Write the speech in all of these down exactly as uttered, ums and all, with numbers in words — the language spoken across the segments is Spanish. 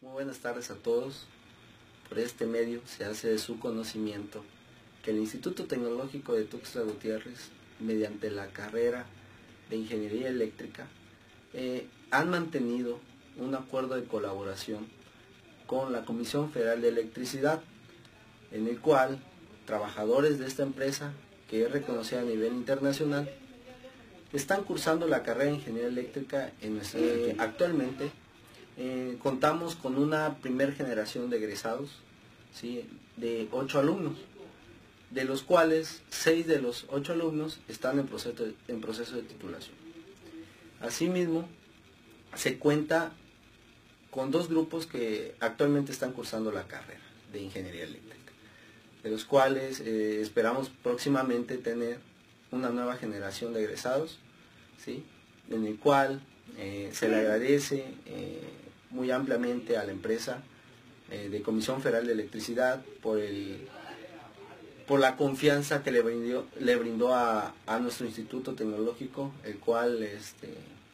Muy buenas tardes a todos. Por este medio se hace de su conocimiento que el Instituto Tecnológico de Tuxtla Gutiérrez, mediante la carrera de Ingeniería Eléctrica, eh, han mantenido un acuerdo de colaboración con la Comisión Federal de Electricidad, en el cual trabajadores de esta empresa, que es reconocida a nivel internacional, están cursando la carrera de Ingeniería Eléctrica en nuestra eh, actualmente. Eh, contamos con una primer generación de egresados, ¿sí?, de ocho alumnos, de los cuales seis de los ocho alumnos están en proceso de, en proceso de titulación. Asimismo, se cuenta con dos grupos que actualmente están cursando la carrera de Ingeniería Eléctrica, de los cuales eh, esperamos próximamente tener una nueva generación de egresados, ¿sí?, en el cual eh, se le agradece eh, muy ampliamente a la empresa eh, de Comisión Federal de Electricidad por, el, por la confianza que le brindó, le brindó a, a nuestro Instituto Tecnológico, el cual este,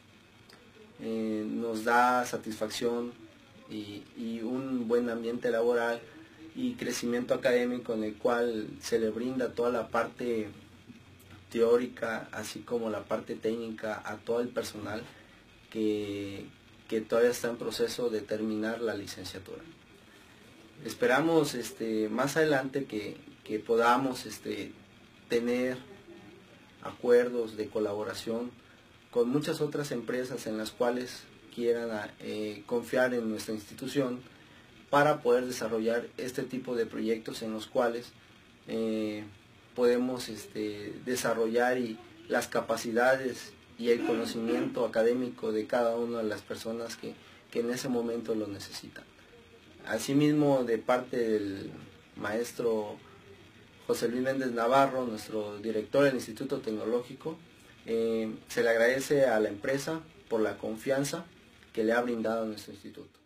eh, nos da satisfacción y, y un buen ambiente laboral y crecimiento académico, en el cual se le brinda toda la parte teórica, así como la parte técnica a todo el personal que, que todavía está en proceso de terminar la licenciatura. Esperamos este, más adelante que, que podamos este, tener acuerdos de colaboración con muchas otras empresas en las cuales quieran eh, confiar en nuestra institución para poder desarrollar este tipo de proyectos en los cuales eh, podemos este, desarrollar y las capacidades y el conocimiento académico de cada una de las personas que, que en ese momento lo necesitan. Asimismo, de parte del maestro José Luis Méndez Navarro, nuestro director del Instituto Tecnológico, eh, se le agradece a la empresa por la confianza que le ha brindado a nuestro instituto.